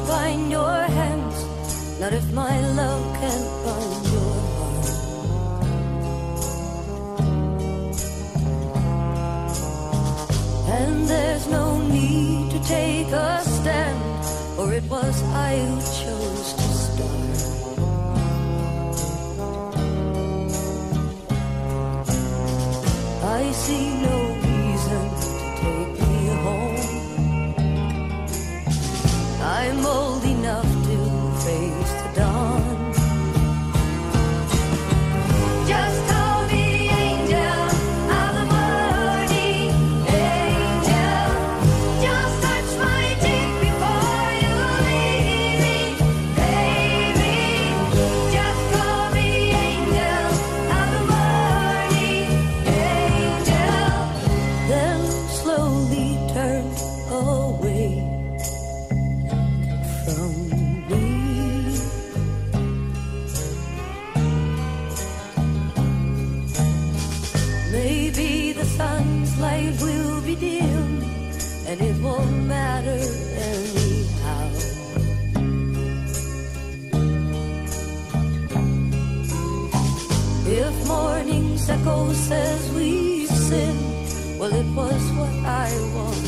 bind your hands, not if my love can't bind your heart. And there's no need to take a stand, for it was I who chose to start. I see no reason to take me home. I'm old enough to face the dawn. Just call me angel of the morning, angel. Just touch my cheek before you leave me, baby. Just call me angel of the morning, angel. Then slowly turn away from me. Maybe the sun's light will be dim, and it won't matter anyhow. If morning's echo says we sin, well, it was what I wanted.